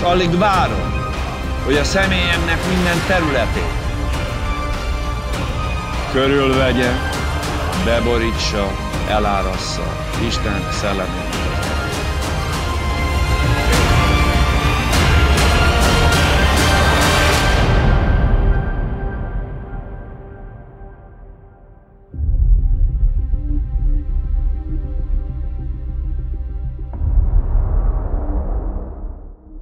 alig várom, hogy a személyemnek minden területét körülvegye, beborítsa, elárassza Isten szellemét.